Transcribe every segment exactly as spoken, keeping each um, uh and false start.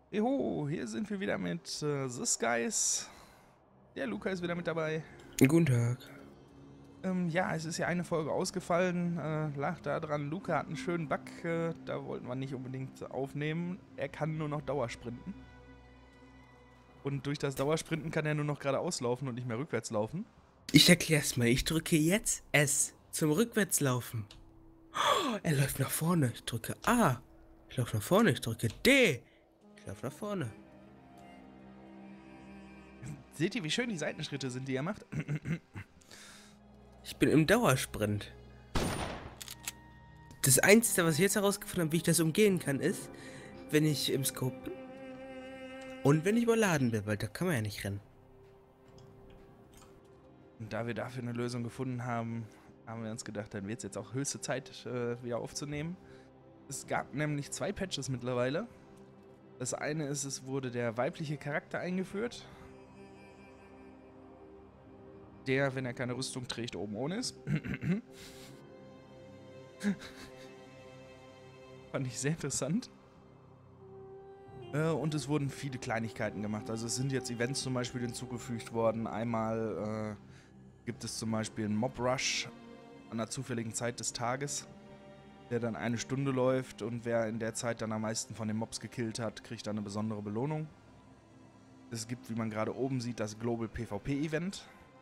Eho, hier sind wir wieder mit äh, The Skies. Der Luca ist wieder mit dabei. Guten Tag. Ähm, ja, es ist ja eine Folge ausgefallen. Äh, lag da dran, Luca hat einen schönen Bug. Äh, da wollten wir nicht unbedingt aufnehmen. Er kann nur noch Dauersprinten. Und durch das Dauersprinten kann er nur noch geradeaus laufen und nicht mehr rückwärts laufen. Ich erklär's mal. Ich drücke jetzt S zum Rückwärtslaufen. Oh, er läuft nach vorne. Ich drücke A. Ich laufe nach vorne. Ich drücke D. Ich laufe nach vorne. Seht ihr, wie schön die Seitenschritte sind, die er macht? Ich bin im Dauersprint. Das Einzige, was ich jetzt herausgefunden habe, wie ich das umgehen kann, ist, wenn ich im Scope bin und wenn ich überladen bin, weil da kann man ja nicht rennen. Und da wir dafür eine Lösung gefunden haben, haben wir uns gedacht, dann wird es jetzt auch höchste Zeit, äh, wieder aufzunehmen. Es gab nämlich zwei Patches mittlerweile. Das eine ist, es wurde der weibliche Charakter eingeführt. Der, wenn er keine Rüstung trägt, oben ohne ist. Fand ich sehr interessant. Äh, und es wurden viele Kleinigkeiten gemacht. Also es sind jetzt Events zum Beispiel hinzugefügt worden. Einmal äh, gibt es zum Beispiel einen Mob Rush an einer zufälligen Zeit des Tages, der dann eine Stunde läuft, und wer in der Zeit dann am meisten von den Mobs gekillt hat, kriegt dann eine besondere Belohnung. Es gibt, wie man gerade oben sieht, das Global PvP-Event,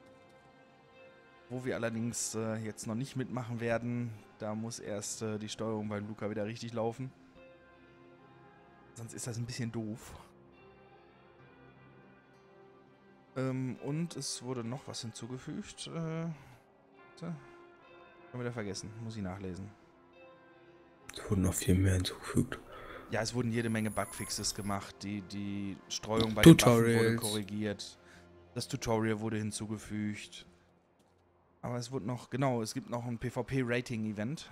wo wir allerdings äh, jetzt noch nicht mitmachen werden. Da muss erst äh, die Steuerung bei Luca wieder richtig laufen. Sonst ist das ein bisschen doof. Ähm, und es wurde noch was hinzugefügt. Äh, Haben wir wieder vergessen. Muss ich nachlesen. Es wurden noch viel mehr hinzugefügt. Ja, es wurden jede Menge Bugfixes gemacht. Die, die Streuung bei den Waffen wurde korrigiert. Das Tutorial wurde hinzugefügt. Aber es wurde noch, genau, es gibt noch ein PvP-Rating-Event.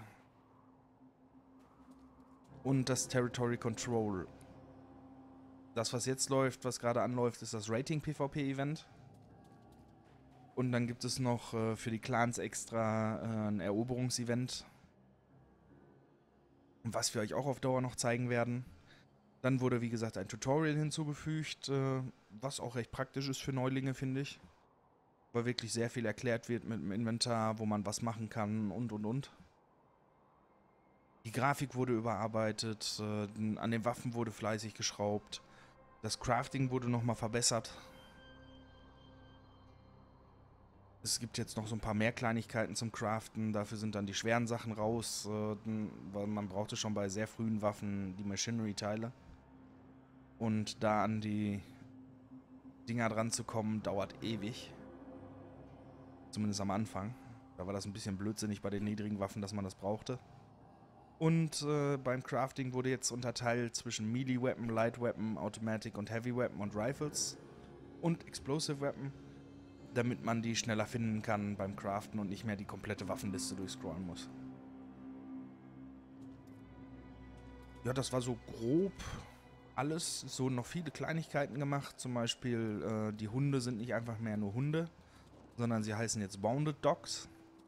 Und das Territory Control. Das, was jetzt läuft, was gerade anläuft, ist das Rating-PvP-Event. Und dann gibt es noch äh, für die Clans extra äh, ein Eroberungsevent, was wir euch auch auf Dauer noch zeigen werden. Dann wurde, wie gesagt, ein Tutorial hinzugefügt, äh, was auch recht praktisch ist für Neulinge, finde ich. Weil wirklich sehr viel erklärt wird mit dem Inventar, wo man was machen kann und und und. Die Grafik wurde überarbeitet, äh, an den Waffen wurde fleißig geschraubt. Das Crafting wurde nochmal verbessert. Es gibt jetzt noch so ein paar mehr Kleinigkeiten zum Craften. Dafür sind dann die schweren Sachen raus, äh, weil man brauchte schon bei sehr frühen Waffen die Machinery-Teile. Und da an die Dinger dran zu kommen, dauert ewig. Zumindest am Anfang. Da war das ein bisschen blödsinnig bei den niedrigen Waffen, dass man das brauchte. Und äh, beim Crafting wurde jetzt unterteilt zwischen Melee Weapon, Light Weapon, Automatic und Heavy Weapon und Rifles und Explosive Weapon, damit man die schneller finden kann beim Craften und nicht mehr die komplette Waffenliste durchscrollen muss. Ja, das war so grob alles. Es wurden noch viele Kleinigkeiten gemacht. Zum Beispiel, äh, die Hunde sind nicht einfach mehr nur Hunde, sondern sie heißen jetzt Bounded Dogs.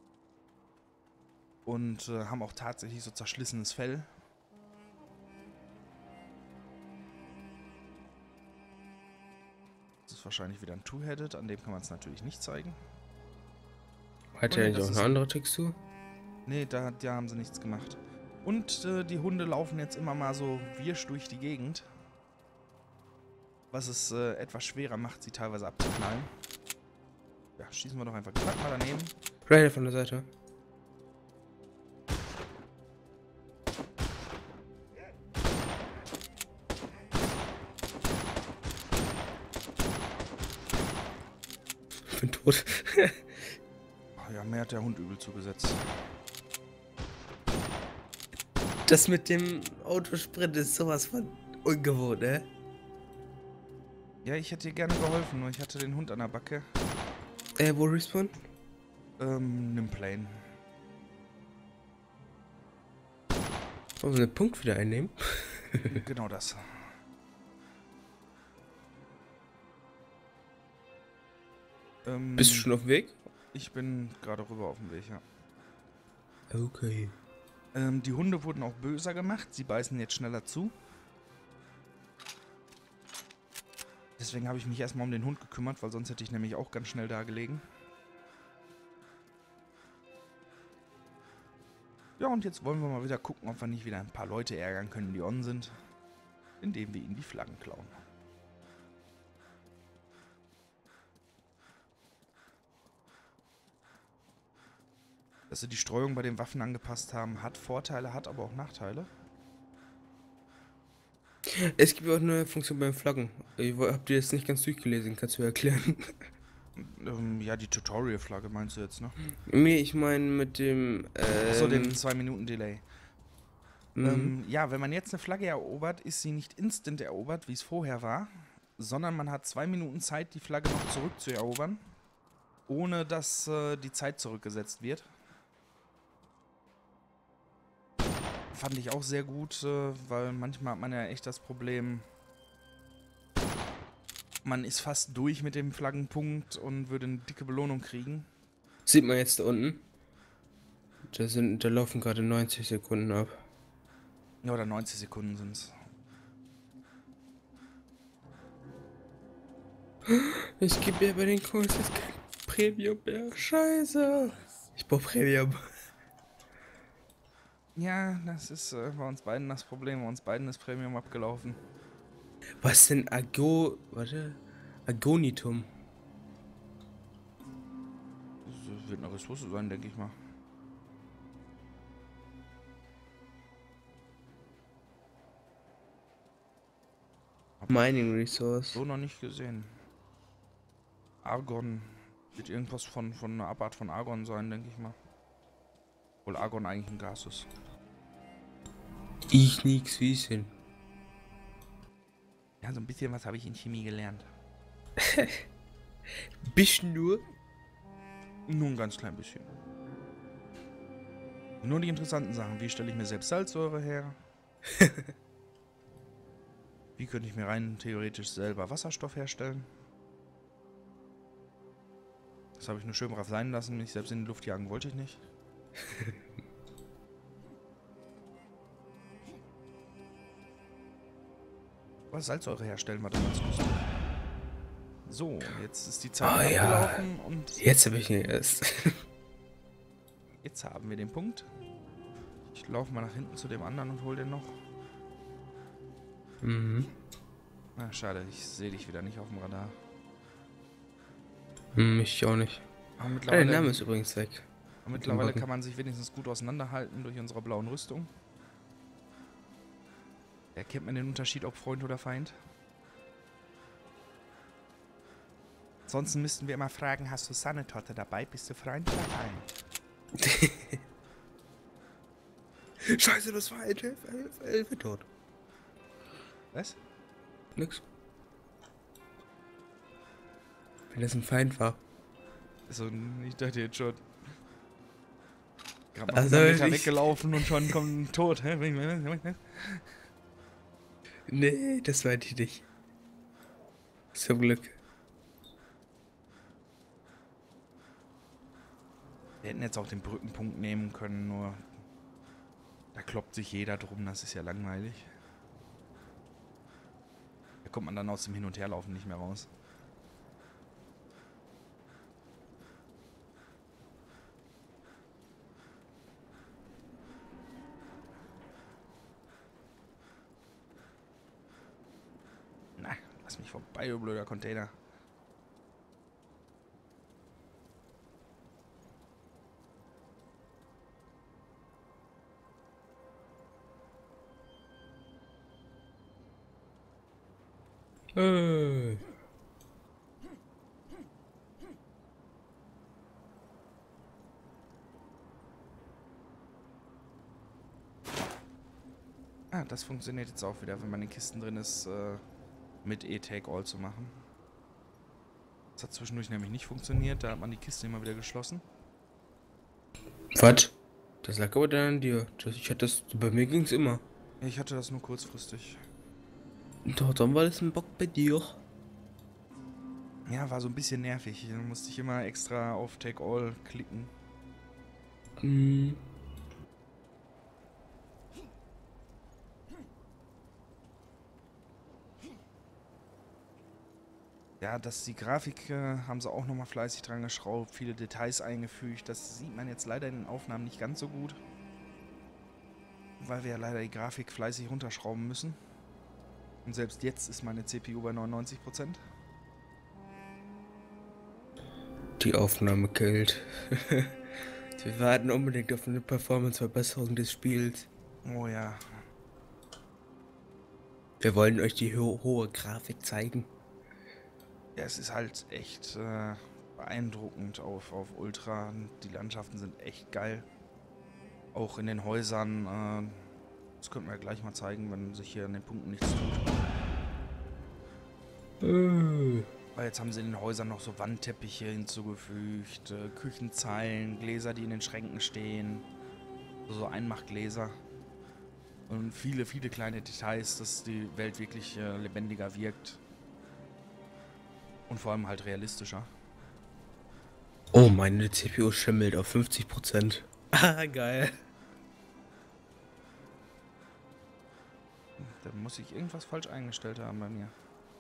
Und äh, haben auch tatsächlich so zerschlissenes Fell. Das ist wahrscheinlich wieder ein Two-Headed, an dem kann man es natürlich nicht zeigen. Hat er nicht auch eine andere Textur? Nee, da, da haben sie nichts gemacht. Und äh, die Hunde laufen jetzt immer mal so wirsch durch die Gegend. Was es äh, etwas schwerer macht, sie teilweise abzuknallen. Ja, schießen wir doch einfach gerade mal daneben. Rider von der Seite. Ich bin tot. Oh ja, mir hat der Hund übel zugesetzt. Das mit dem Autosprint ist sowas von ungewohnt, ne? Ja, ich hätte dir gerne geholfen, nur ich hatte den Hund an der Backe. Äh, wo respawn? Ähm, nimm Plane. Wollen wir den Punkt wieder einnehmen? Genau das. Ähm, Bist du schon auf dem Weg? Ich bin gerade rüber auf dem Weg, ja. Okay. Ähm, die Hunde wurden auch böser gemacht. Sie beißen jetzt schneller zu. Deswegen habe ich mich erstmal um den Hund gekümmert, weil sonst hätte ich nämlich auch ganz schnell da gelegen. Ja, und jetzt wollen wir mal wieder gucken, ob wir nicht wieder ein paar Leute ärgern können, die on sind, indem wir ihnen die Flaggen klauen. Dass sie die Streuung bei den Waffen angepasst haben, hat Vorteile, hat aber auch Nachteile. Es gibt auch eine Funktion beim Flaggen. Ich wo- hab dir das nicht ganz durchgelesen, kannst du erklären? Ähm, ja, die Tutorial-Flagge meinst du jetzt, ne? Nee, ich meine mit dem, Achso, den ähm, zwei Minuten Delay. mhm. Ähm, ja, wenn man jetzt eine Flagge erobert, ist sie nicht instant erobert, wie es vorher war, sondern man hat zwei Minuten Zeit, die Flagge noch zurückzuerobern, ohne dass äh, die Zeit zurückgesetzt wird. Fand ich auch sehr gut, äh, weil manchmal hat man ja echt das Problem, man ist fast durch mit dem Flaggenpunkt und würde eine dicke Belohnung kriegen. Sieht man jetzt da unten? Da sind, da laufen gerade neunzig Sekunden ab. Ja, oder neunzig Sekunden sind es. Ich gebe mir bei den Kurs jetzt kein Premium mehr. Scheiße. Ich brauch Premium. Ja, das ist äh, bei uns beiden das Problem. Bei uns beiden ist Premium abgelaufen. Was denn Ago... Warte. Agonitum. Das wird eine Ressource sein, denke ich mal. Mining Resource. So noch nicht gesehen. Argon. Wird irgendwas von, von einer Abart von Argon sein, denke ich mal. Obwohl Argon eigentlich ein Gas ist. Ich nix wissen. Ja, so ein bisschen was habe ich in Chemie gelernt. Bisschen nur. Nur ein ganz klein bisschen. Nur die interessanten Sachen. Wie stelle ich mir selbst Salzsäure her? Wie könnte ich mir rein theoretisch selber Wasserstoff herstellen? Das habe ich nur schön brav sein lassen. Mich selbst in die Luft jagen wollte ich nicht. Was Salzsäure herstellen wir damals nicht. So, jetzt ist die Zeit Oh, abgelaufen ja. und Jetzt habe ich ihn erst. jetzt haben wir den Punkt. Ich laufe mal nach hinten zu dem anderen und hole den noch. Mhm. Na, schade, ich sehe dich wieder nicht auf dem Radar. Hm, ich auch nicht. Aber Ah, der mittlerweile, Name ist übrigens weg. aber mittlerweile kann man sich wenigstens gut auseinanderhalten durch unsere blauen Rüstung. Erkennt man den Unterschied, ob Freund oder Feind? Ansonsten müssten wir immer fragen, hast du Sahnetorte dabei? Bist du Freund oder Feind? Scheiße, das war elf, elf, elf tot. Was? Nix. Wenn das ein Feind war. Also, ich dachte jetzt schon. Gerade mal Also, hundert Meter ich- weggelaufen und schon kommt ein Tod. Hä? Nee, das meinte ich nicht. Zum Glück. Wir hätten jetzt auch den Brückenpunkt nehmen können, nur da kloppt sich jeder drum, das ist ja langweilig. Da kommt man dann aus dem Hin- und Herlaufen nicht mehr raus. Na, lass mich vorbei, du blöder Container. Äh. Ah, das funktioniert jetzt auch wieder, wenn man in Kisten drin ist, äh, mit E-Take-All zu machen. Das hat zwischendurch nämlich nicht funktioniert, da hat man die Kiste immer wieder geschlossen. Was? Das lag aber dann an dir. Das, ich hatte das. Bei mir ging's immer. Ich hatte das nur kurzfristig. Doch, dann war das ein Bock bei dir. Ja, war so ein bisschen nervig. Da musste ich immer extra auf Take-All klicken. Hm. Ja, dass die Grafik äh, haben sie auch nochmal fleißig dran geschraubt, viele Details eingefügt. Das sieht man jetzt leider in den Aufnahmen nicht ganz so gut. Weil wir ja leider die Grafik fleißig runterschrauben müssen. Und selbst jetzt ist meine C P U bei neunundneunzig Prozent. Die Aufnahme gilt. Wir warten unbedingt auf eine Performance-Verbesserung des Spiels. Oh ja. Wir wollen euch die ho hohe Grafik zeigen. Ja, es ist halt echt äh, beeindruckend auf, auf Ultra. Die Landschaften sind echt geil. Auch in den Häusern. Äh, das könnten wir ja gleich mal zeigen, wenn sich hier an den Punkten nichts tut. Äh. Weil jetzt haben sie in den Häusern noch so Wandteppiche hinzugefügt, äh, Küchenzeilen, Gläser, die in den Schränken stehen. So Einmachgläser. Und viele, viele kleine Details, dass die Welt wirklich äh, lebendiger wirkt. Und vor allem halt realistischer. Oh, meine C P U schimmelt auf fünfzig Prozent. Ah, geil. Da muss ich irgendwas falsch eingestellt haben bei mir.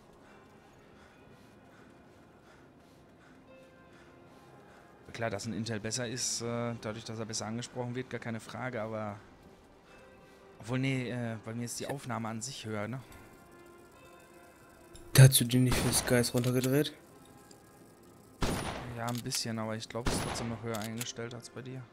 Klar, dass ein Intel besser ist, äh, dadurch, dass er besser angesprochen wird, gar keine Frage, aber... Obwohl, nee, äh, bei mir ist die Aufnahme an sich höher, ne? Hast du die nicht für Skies runtergedreht? Ja, ein bisschen, aber ich glaube, es ist trotzdem noch höher eingestellt als bei dir.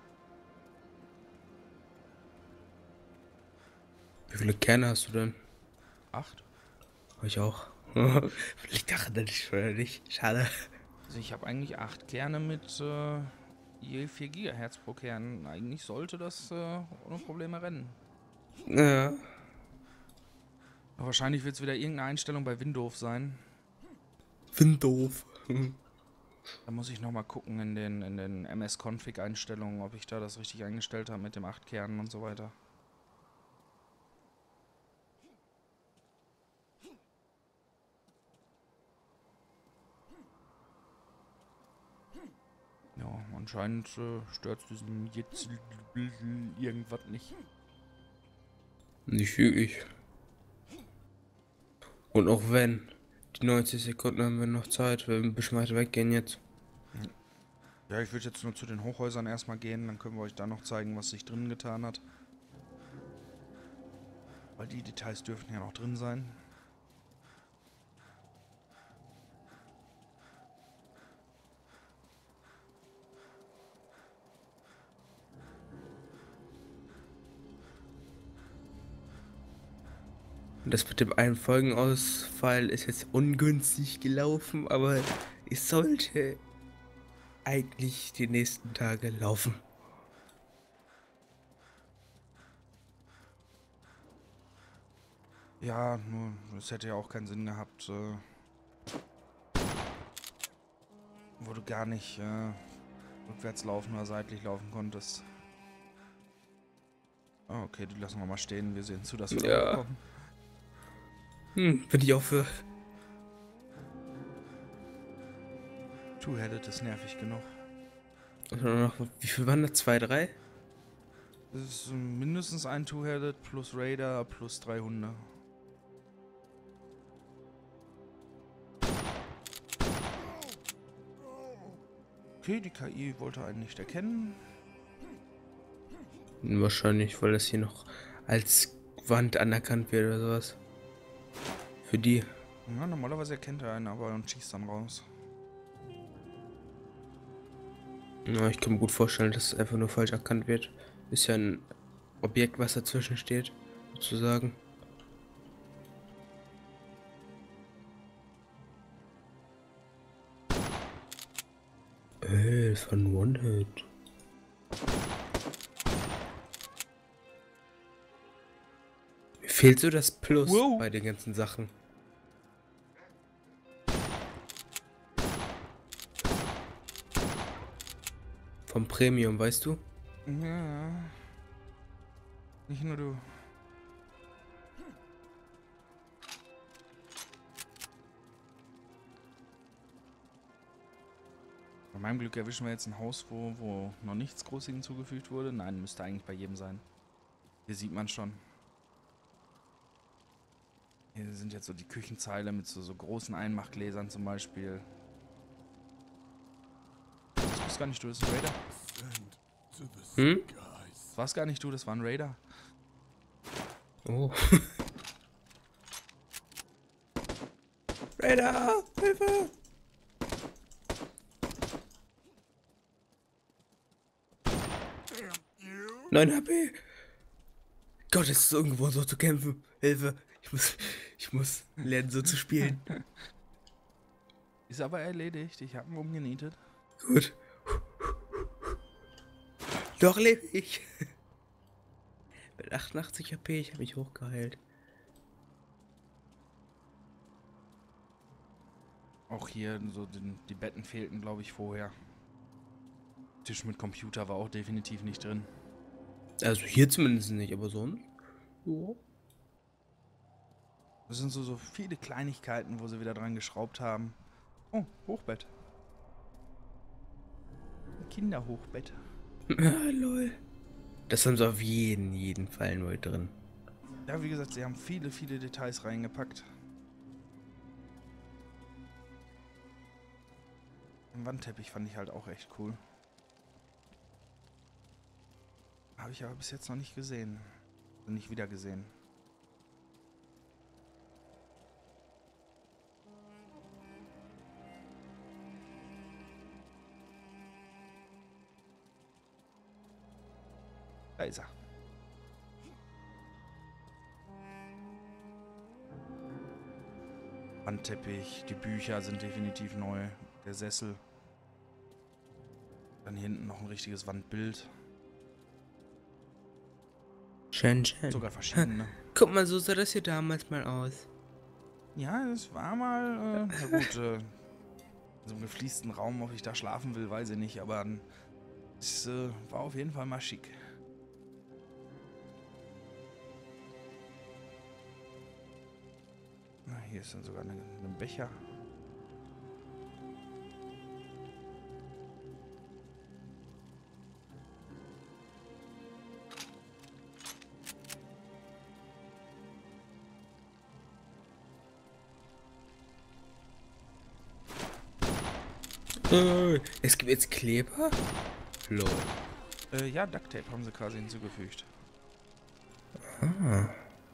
Wie viele Kerne hast du denn? Acht? Hab ich auch. Ich dachte nicht, oder nicht? Schade. Also ich habe eigentlich acht Kerne mit äh, je vier Gigahertz pro Kern. Eigentlich sollte das äh, ohne Probleme rennen. Ja. Aber wahrscheinlich wird es wieder irgendeine Einstellung bei Windows sein. Windows. Da muss ich nochmal gucken in den, in den M S-Config-Einstellungen, ob ich da das richtig eingestellt habe mit dem acht Kernen und so weiter. Ja, anscheinend äh, stört es diesen jetzt irgendwas nicht. Nicht wirklich. Und auch wenn, die neunzig Sekunden haben wir noch Zeit, wir ein bisschen weiter weggehen jetzt. Ja, ich würde jetzt nur zu den Hochhäusern erstmal gehen, dann können wir euch da noch zeigen, was sich drin getan hat. Weil die Details dürften ja noch drin sein. Das mit dem einen Folgenausfall ist jetzt ungünstig gelaufen, aber es sollte eigentlich die nächsten Tage laufen. Ja, nur es hätte ja auch keinen Sinn gehabt, äh, wo du gar nicht äh, rückwärts laufen oder seitlich laufen konntest. Oh, okay, die lassen wir mal stehen. Wir sehen zu, dass wir Ja. da kommen. Hm, bin ich auch für. Two-Headed ist nervig genug. Also noch, wie viel waren das? Zwei, drei? Das ist äh, mindestens ein Two-Headed plus Raider plus drei Hunde. Okay, die K I wollte einen nicht erkennen. Wahrscheinlich, weil das hier noch als Wand anerkannt wird oder sowas. Für die. Ja, normalerweise erkennt er einen aber und schießt dann raus. Ja, ich kann mir gut vorstellen, dass es einfach nur falsch erkannt wird. Ist ja ein Objekt, was dazwischen steht, sozusagen. Ey, das war ein One-Hit. Mir fehlt so das Plus Wow. bei den ganzen Sachen. Vom Premium, weißt du? Ja. Nicht nur du. Bei meinem Glück erwischen wir jetzt ein Haus, wo, wo noch nichts groß hinzugefügt wurde. Nein, müsste eigentlich bei jedem sein. Hier sieht man schon. Hier Hier sind jetzt so die Küchenzeile mit so, so großen Einmachgläsern zum Beispiel. Das war's gar nicht du, das ist ein Raider. Hm? Das war's gar nicht du, das war ein Raider. Oh. Raider! Hilfe! neun H P! Gott, es ist irgendwo so zu kämpfen. Hilfe! Ich muss, ich muss lernen, so zu spielen. Ist aber erledigt, ich habe ihn umgenietet. Gut. Doch lebe ich. Mit achtundachtzig H P, ich habe mich hochgeheilt. Auch hier, so den, die Betten fehlten, glaube ich, vorher. Tisch mit Computer war auch definitiv nicht drin. Also hier zumindest nicht, aber sonst. Ja. Das sind so, so viele Kleinigkeiten, wo sie wieder dran geschraubt haben. Oh, Hochbett. Ein Kinderhochbett. Ah, lol. Das haben sie auf jeden, jeden Fall neu drin. Ja, wie gesagt, sie haben viele, viele Details reingepackt. Den Wandteppich fand ich halt auch echt cool. Habe ich aber bis jetzt noch nicht gesehen. Also nicht wieder gesehen. Da ist er. Wandteppich, die Bücher sind definitiv neu. Der Sessel. Dann hier hinten noch ein richtiges Wandbild. Schön, schön. Sogar verschiedene. Guck mal, so sah das hier damals mal aus. Ja, das war mal, äh, na gut, äh, in so einem gefliesten Raum, ob ich da schlafen will, weiß ich nicht, aber es äh, war auf jeden Fall mal schick. Na, hier ist dann sogar ein Becher. Äh, es gibt jetzt Kleber? Lol. Äh, ja, Ducktape haben sie quasi hinzugefügt. Ah.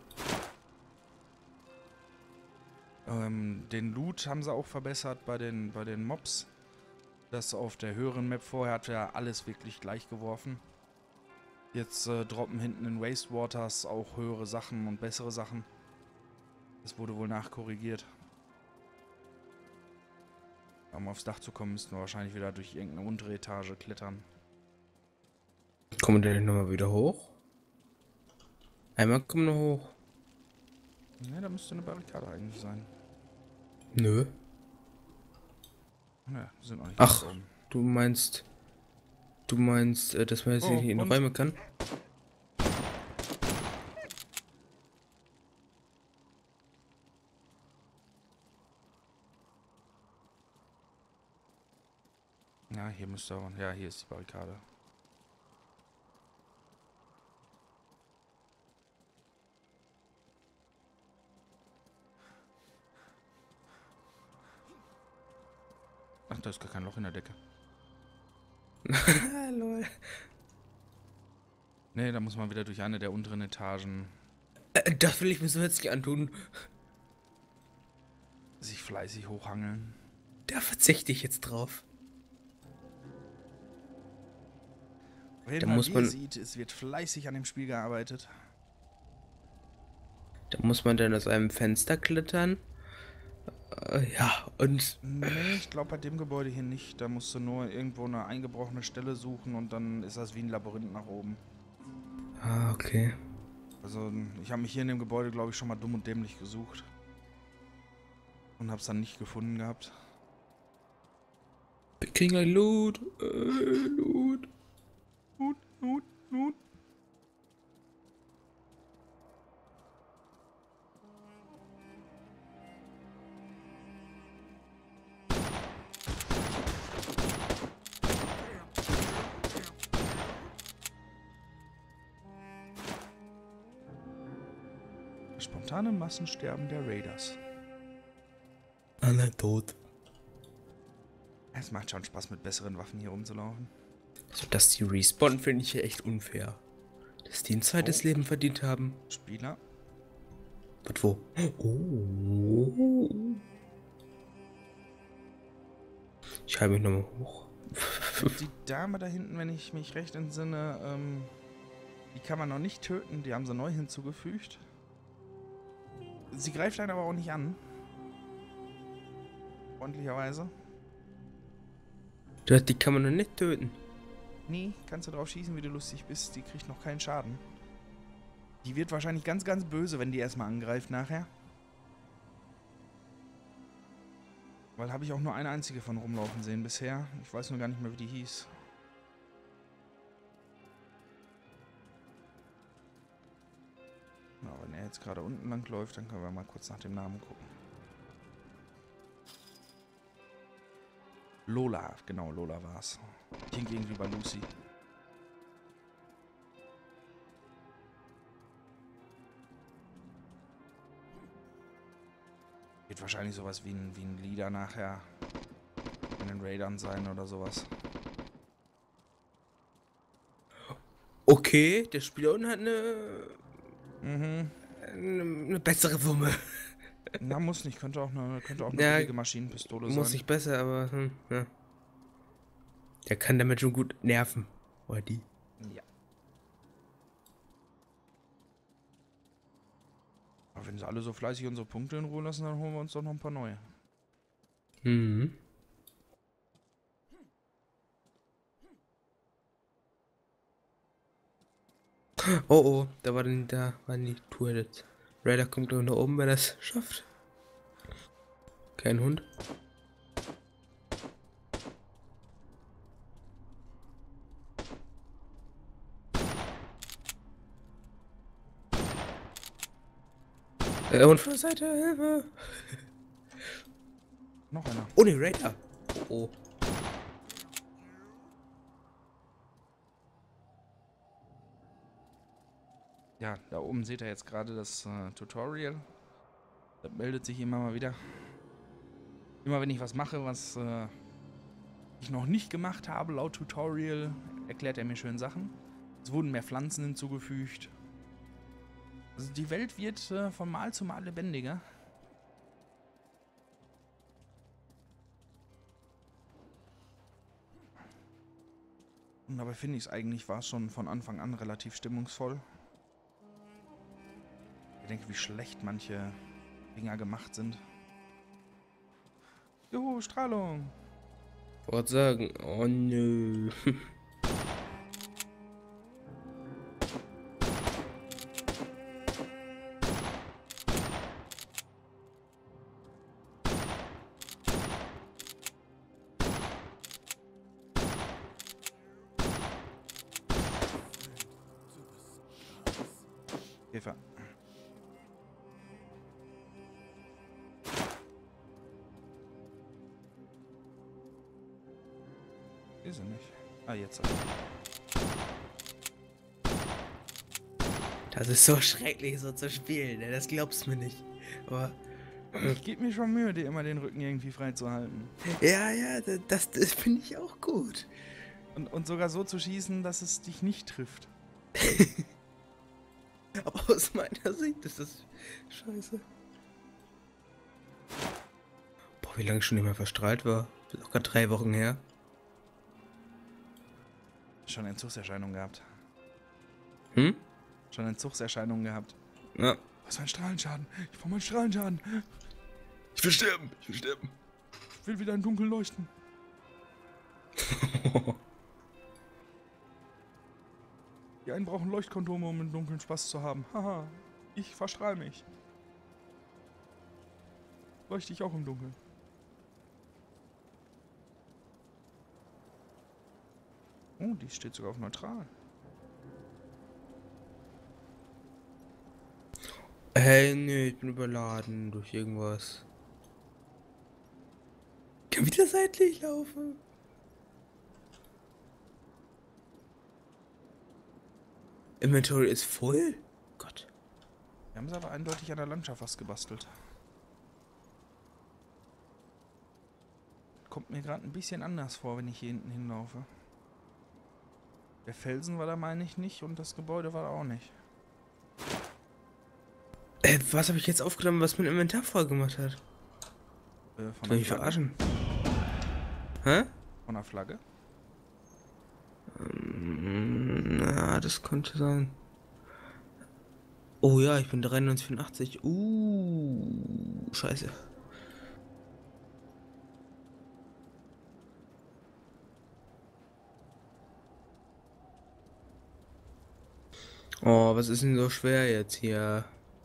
Ähm, den Loot haben sie auch verbessert bei den, bei den Mobs. Das auf der höheren Map vorher hat ja alles wirklich gleich geworfen. Jetzt äh, droppen hinten in Wastewaters auch höhere Sachen und bessere Sachen. Das wurde wohl nachkorrigiert. Um aufs Dach zu kommen, müssten wir wahrscheinlich wieder durch irgendeine untere Etage klettern. Kommen wir denn nochmal wieder hoch? Einmal kommen wir hoch. Ne, da müsste eine Barrikade eigentlich sein. Nö. Ne, sind auch nicht Ach, ganz oben. du meinst... Du meinst, äh, dass man jetzt Oh, nicht in und? Räume kann? Ja, hier müsste aber... Ja, hier ist die Barrikade. Ach, da ist gar kein Loch in der Decke. Lol. Ne, da muss man wieder durch eine der unteren Etagen Äh, das will ich mir so jetzt nicht antun. sich fleißig hochhangeln. Da verzichte ich jetzt drauf. Wenn Da man, muss wie man- ihr sieht, es wird fleißig an dem Spiel gearbeitet. Da muss man dann aus einem Fenster klettern. Äh, ja, und... Nee, ich glaube bei dem Gebäude hier nicht. Da musst du nur irgendwo eine eingebrochene Stelle suchen und dann ist das wie ein Labyrinth nach oben. Ah, okay. Also ich habe mich hier in dem Gebäude, glaube ich, schon mal dumm und dämlich gesucht. Und habe es dann nicht gefunden gehabt. Wir kriegen ein Loot. Äh, Loot. Nut, nut, nut. spontane Massensterben der Raiders. Alle tot. Es macht schon Spaß, mit besseren Waffen hier rumzulaufen. Also, dass die respawnen, finde ich ja echt unfair. Dass die ein zweites Oh. Leben verdient haben. Spieler. Und wo? Oh. Ich halte mich nochmal hoch. Die Dame da hinten, wenn ich mich recht entsinne, ähm, die kann man noch nicht töten. Die haben sie neu hinzugefügt. Sie greift einen aber auch nicht an. Freundlicherweise. Du hast, die kann man noch nicht töten. Nee, kannst du drauf schießen, wie du lustig bist. Die kriegt noch keinen Schaden. Die wird wahrscheinlich ganz, ganz böse, wenn die erstmal angreift nachher. Weil habe ich auch nur eine einzige von rumlaufen sehen bisher. Ich weiß nur gar nicht mehr, wie die hieß. Na, wenn er jetzt gerade unten lang läuft, dann können wir mal kurz nach dem Namen gucken. Lola, genau, Lola war's. Klingt irgendwie bei Lucy. Wird wahrscheinlich sowas wie ein, wie ein Leader nachher in den Raidern sein oder sowas. Okay, der Spieler unten hat eine, Mhm. eine, eine bessere Wumme. Na, muss nicht. Könnte auch eine, könnte auch eine Ja, billige Maschinenpistole sein. muss nicht besser, aber hm, ja. Der kann damit schon gut nerven. Oder die. Ja. Aber wenn sie alle so fleißig unsere Punkte in Ruhe lassen, dann holen wir uns doch noch ein paar neue. Mhm. Oh oh, da war denn da war die Tour jetzt. Raider kommt doch nach oben, wenn er es schafft. Kein Hund. Äh, und von der Seite, Hilfe! Noch einer. Oh ne, Raider! Oh oh. Ja, da oben seht ihr jetzt gerade das äh, Tutorial. Das meldet sich immer mal wieder. Immer wenn ich was mache, was äh, ich noch nicht gemacht habe, laut Tutorial, erklärt er mir schön Sachen. Es wurden mehr Pflanzen hinzugefügt. Also die Welt wird äh, von Mal zu Mal lebendiger. Und dabei finde ich es eigentlich, war es schon von Anfang an relativ stimmungsvoll. Ich denke, wie schlecht manche Dinger gemacht sind. Juhu, Strahlung! Wollte sagen, oh nö. Käfer. Ist er nicht. Ah, jetzt. Das ist so schrecklich, so zu spielen, ne? Das glaubst du mir nicht. Aber. Ich gebe mir schon Mühe, dir immer den Rücken irgendwie frei zu halten. Ja, ja, das, das finde ich auch gut. Und, und sogar so zu schießen, dass es dich nicht trifft. Aber aus meiner Sicht ist das scheiße. Boah, wie lange ich schon nicht mehr verstrahlt war. Das ist auch gerade drei Wochen her. Schon Entzugserscheinungen gehabt. Hm? Schon Entzugserscheinungen gehabt. Ja. Was für ein Strahlenschaden? Ich brauche meinen Strahlenschaden. Ich will sterben, ich will sterben. Ich will wieder im Dunkeln leuchten. Die einen brauchen Leuchtkondome, um im Dunkeln Spaß zu haben. Haha, ich verstrahl mich. Leuchte ich auch im Dunkeln. Oh, die steht sogar auf neutral. Hey, nee, ich bin überladen durch irgendwas. Ich kann wieder seitlich laufen. Inventory ist voll? Gott. Wir haben sie aber eindeutig an der Landschaft was gebastelt. Kommt mir gerade ein bisschen anders vor, wenn ich hier hinten hinlaufe. Der Felsen war da, meine ich, nicht und das Gebäude war da auch nicht. Äh, was habe ich jetzt aufgenommen, was mein Inventar voll gemacht hat? Äh, von Soll der ich Flagge. verarschen? Hä? Von der Flagge. Ähm, na, das könnte sein. Oh ja, ich bin dreiundneunzig vierundachtzig. Uh, scheiße. Oh, was ist denn so schwer jetzt hier?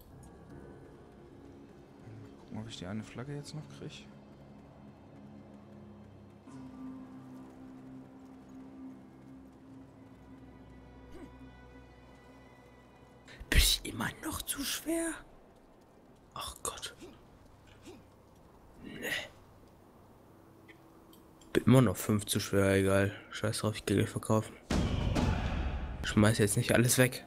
Gucken, ob ich die eine Flagge jetzt noch kriege. Bin ich immer noch zu schwer? Ach Gott. Nee. Bin immer noch fünf zu schwer, egal. Scheiß drauf, ich gehe gleich verkaufen. Schmeiß jetzt nicht alles weg.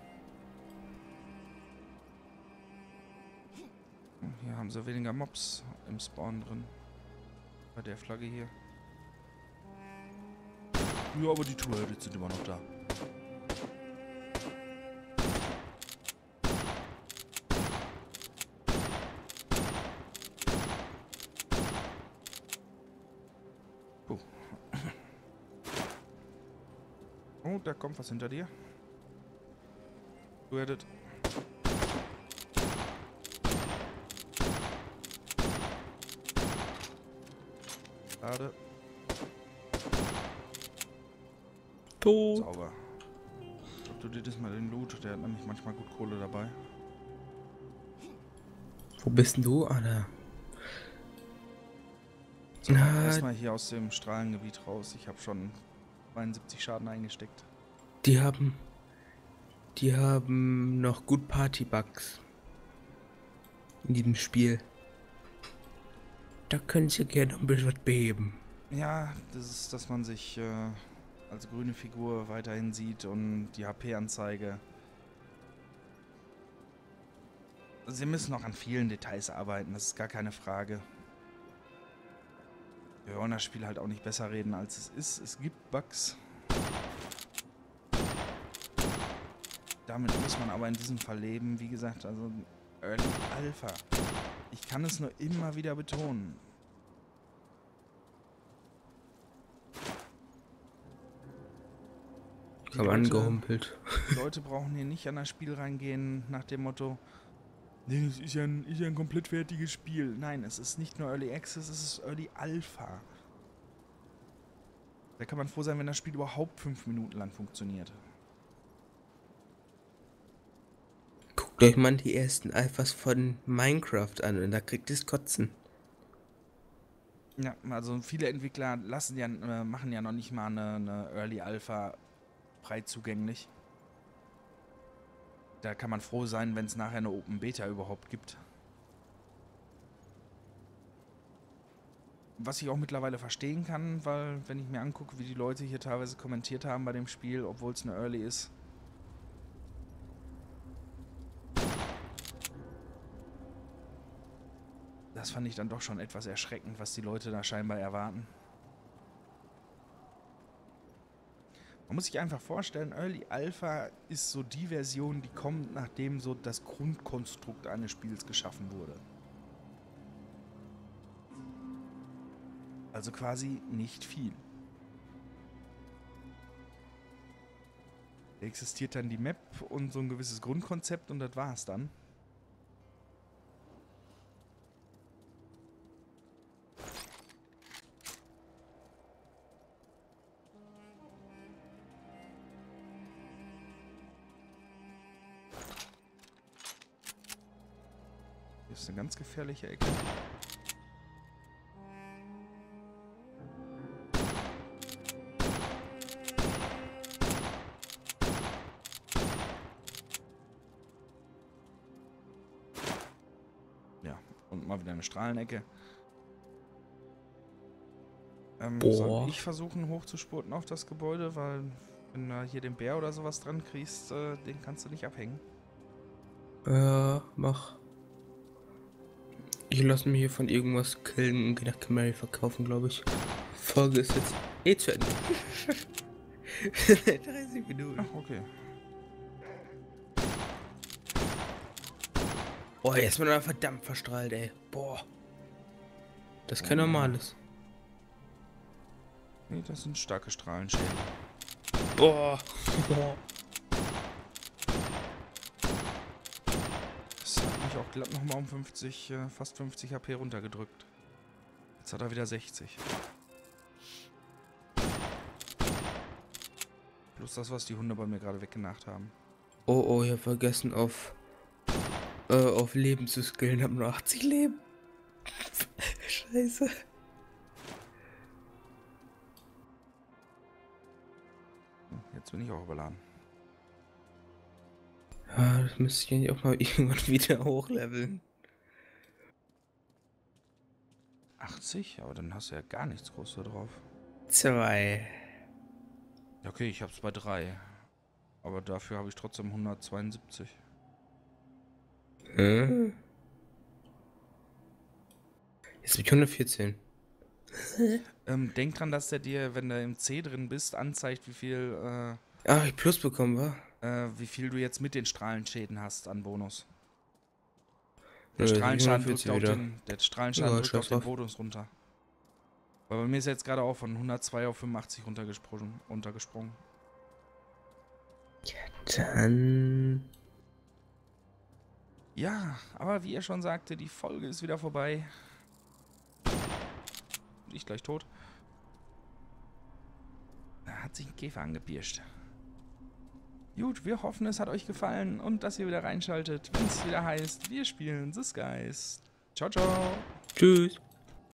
Hier haben sie weniger Mobs im Spawn drin. Bei der Flagge hier. Ja, aber die Two-Headed sind immer noch da. Puh. Oh, da kommt was hinter dir. Two-Headed. Schade. Tot. Sauber. Ob du dir das mal den Loot, der hat nämlich manchmal gut Kohle dabei. Wo bist denn du? Ah, da. So, Na, erstmal hier aus dem Strahlengebiet raus. Ich habe schon zweiundsiebzig Schaden eingesteckt. die haben... Die haben noch gut Party-Bugs. In diesem Spiel. Da können sie gerne ein bisschen was beheben. Ja, das ist, dass man sich äh, als grüne Figur weiterhin sieht und die H P-Anzeige. Sie müssen noch an vielen Details arbeiten, das ist gar keine Frage. Wir wollen das Spiel halt auch nicht besser reden, als es ist. Es gibt Bugs. Damit muss man aber in diesem Fall leben. Wie gesagt, also Early Alpha. Ich kann es nur immer wieder betonen. Ich habe angehumpelt. Die Leute brauchen hier nicht an das Spiel reingehen nach dem Motto, nee, das ist ja, ein, ist ja ein komplett fertiges Spiel. Nein, es ist nicht nur Early Access, es ist Early Alpha. Da kann man froh sein, wenn das Spiel überhaupt fünf Minuten lang funktioniert. Guckt euch mal die ersten Alphas von Minecraft an und da kriegt es Kotzen. Ja, also viele Entwickler lassen ja, äh, machen ja noch nicht mal eine, eine Early Alpha frei zugänglich. Da kann man froh sein, wenn es nachher eine Open Beta überhaupt gibt. Was ich auch mittlerweile verstehen kann, weil wenn ich mir angucke, wie die Leute hier teilweise kommentiert haben bei dem Spiel, obwohl es eine Early ist. Das fand ich dann doch schon etwas erschreckend, was die Leute da scheinbar erwarten. Man muss sich einfach vorstellen, Early Alpha ist so die Version, die kommt, nachdem so das Grundkonstrukt eines Spiels geschaffen wurde. Also quasi nicht viel. Da existiert dann die Map und so ein gewisses Grundkonzept und das war's dann. Hier ist eine ganz gefährliche Ecke. Ja, und mal wieder eine Strahlenecke. Ähm, Boah. soll ich versuchen hochzuspurten auf das Gebäude, weil wenn du hier den Bär oder sowas dran kriegst, äh, den kannst du nicht abhängen. Ja, mach. Ich lasse mich hier von irgendwas killen und gehe nach Camry verkaufen, glaube ich. Folge ist jetzt eh zu Ende. dreißig Minuten. Ach, okay. Boah, jetzt wird er verdammt verstrahlt, ey. Boah. Das ist kein normales. Nee, das sind starke Strahlenschäden. Boah. Boah. Das hat mich auch glatt nochmal um fünfzig, äh, fast fünfzig H P runtergedrückt. Jetzt hat er wieder sechzig. Plus das, was die Hunde bei mir gerade weggenagt haben. Oh, oh, ich hab vergessen auf, äh, auf Leben zu skillen. Hab nur achtzig Leben. Scheiße. Jetzt bin ich auch überladen. Ja, das müsste ich eigentlich auch mal irgendwann wieder hochleveln. achtzig? Aber dann hast du ja gar nichts groß da drauf. Zwei. Ja, okay, ich hab's bei drei. Aber dafür habe ich trotzdem hundertzweiundsiebzig. Hm? Jetzt bin ich hundertvierzehn. Ähm, denk dran, dass der dir, wenn du im C drin bist, anzeigt, wie viel, äh, Ach, ich Plus bekommen, wa? äh, wie viel du jetzt mit den Strahlenschäden hast an Bonus. Der Nö, Strahlenschaden drückt hundertvierzig auch wieder. den, der Strahlenschaden Ja, drückt auch scheiß den drauf. Bonus runter. Weil bei mir ist jetzt gerade auch von hundertzwei auf fünfundachtzig runtergesprungen. runtergesprungen. Dann... Ja, aber wie er schon sagte, die Folge ist wieder vorbei. Ich gleich tot. Da hat sich ein Käfer angepirscht. Gut, wir hoffen, es hat euch gefallen und dass ihr wieder reinschaltet, wenn es wieder heißt, wir spielen The Skies. Ciao, ciao. Tschüss.